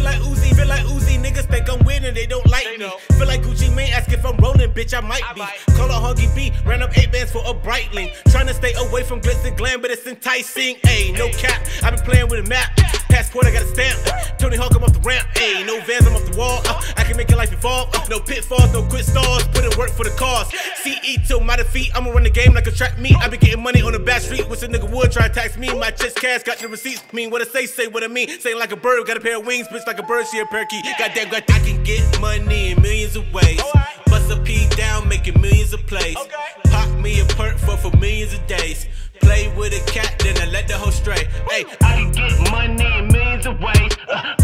like Uzi, niggas think I'm winning, they don't like me. Feel like Gucci Mane, ask if I'm rolling, bitch, I might be. Call a Huggy B, ran up 8 bands for a Breitling. Tryna stay away from glitz and glam, but it's enticing. Ayy, no cap, I been playing with a map. Passport, I got a stamp. Tony Hawk, I'm off the ramp. Ayy, no vans, I'm off the wall. I can make your life evolve. No pitfalls, no quit stalls. Put in work for the cause. CE till my defeat, I'ma run the game like a track meet. I been getting money on the back street. Wish a nigga would try to tax me. My chest cash, got the receipts. Mean what I say what I mean. Saying like a bird, got a pair of wings. Bitch like a bird, she a parakeet. Goddamn, I can get money in millions of ways. Bust a P down, making millions of plays. Pop me a perk for millions of days. Play with a cat, then I let the hoe stray. Hey, I can get money in millions of ways.